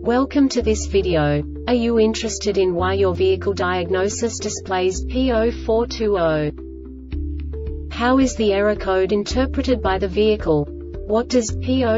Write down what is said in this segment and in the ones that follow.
Welcome to this video. Are you interested in why your vehicle diagnosis displays P0420? How is the error code interpreted by the vehicle? What does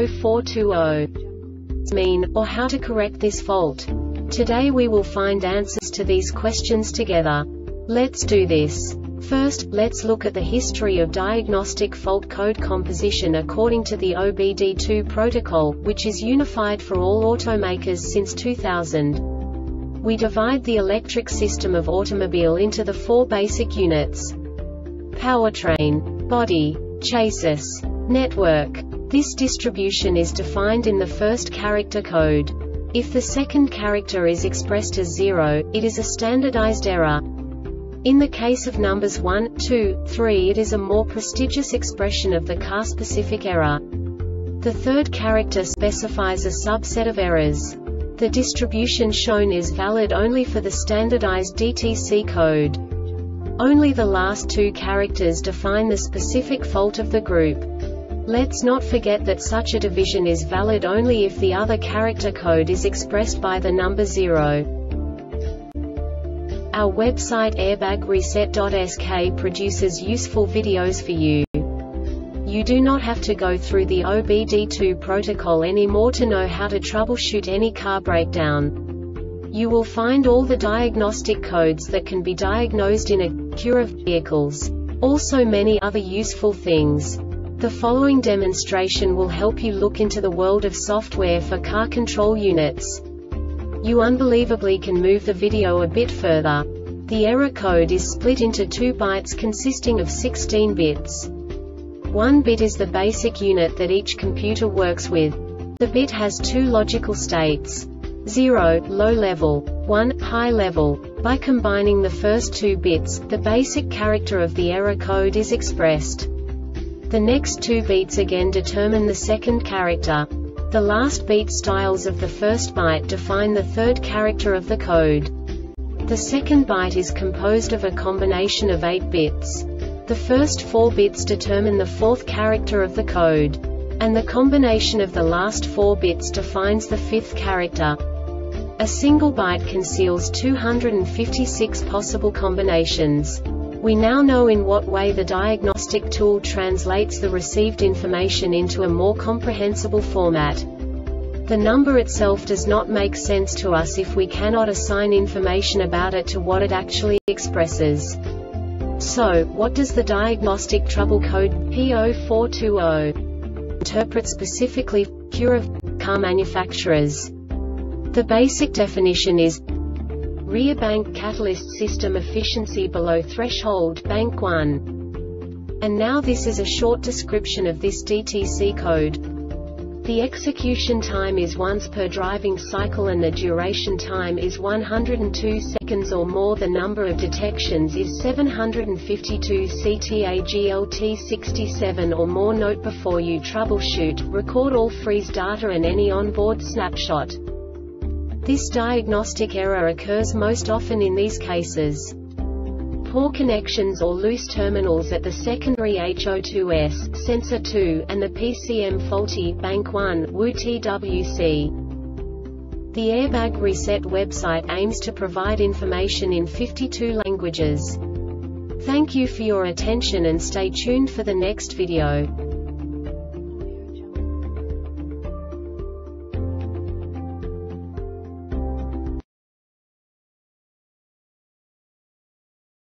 P0420 mean, or how to correct this fault? Today we will find answers to these questions together. Let's do this. First, let's look at the history of diagnostic fault code composition according to the OBD2 protocol, which is unified for all automakers since 2000. We divide the electric system of automobile into the four basic units: powertrain, body, chassis, network. This distribution is defined in the first character code. If the second character is expressed as 0, it is a standardized error. In the case of numbers 1, 2, 3, it is a more prestigious expression of the car-specific error. The third character specifies a subset of errors. The distribution shown is valid only for the standardized DTC code. Only the last two characters define the specific fault of the group. Let's not forget that such a division is valid only if the other character code is expressed by the number 0. Our website airbagreset.sk produces useful videos for you. You do not have to go through the OBD2 protocol anymore to know how to troubleshoot any car breakdown. You will find all the diagnostic codes that can be diagnosed in a queue of vehicles. Also many other useful things. The following demonstration will help you look into the world of software for car control units. You unbelievably can move the video a bit further. The error code is split into 2 bytes consisting of 16 bits. 1 bit is the basic unit that each computer works with. The bit has 2 logical states: 0, low level, 1, high level. By combining the first 2 bits, the basic character of the error code is expressed. The next 2 beats again determine the second character. The last beat styles of the first byte define the third character of the code. The second byte is composed of a combination of 8 bits. The first 4 bits determine the fourth character of the code. And the combination of the last 4 bits defines the fifth character. A single byte conceals 256 possible combinations. We now know in what way the diagnostic tool translates the received information into a more comprehensible format. The number itself does not make sense to us if we cannot assign information about it to what it actually expresses. So, what does the diagnostic trouble code P0420 interpret specifically for queue of car manufacturers? The basic definition is rear bank catalyst system efficiency below threshold, bank 1. And now this is a short description of this DTC code. The execution time is once per driving cycle and the duration time is 102 seconds or more. The number of detections is 752 CTAGLT67 or more. Note: before you troubleshoot, record all freeze data and any onboard snapshot. This diagnostic error occurs most often in these cases: poor connections or loose terminals at the secondary HO2S, sensor 2, and the PCM faulty, bank 1, WTWC. The Airbag Reset website aims to provide information in 52 languages. Thank you for your attention and stay tuned for the next video.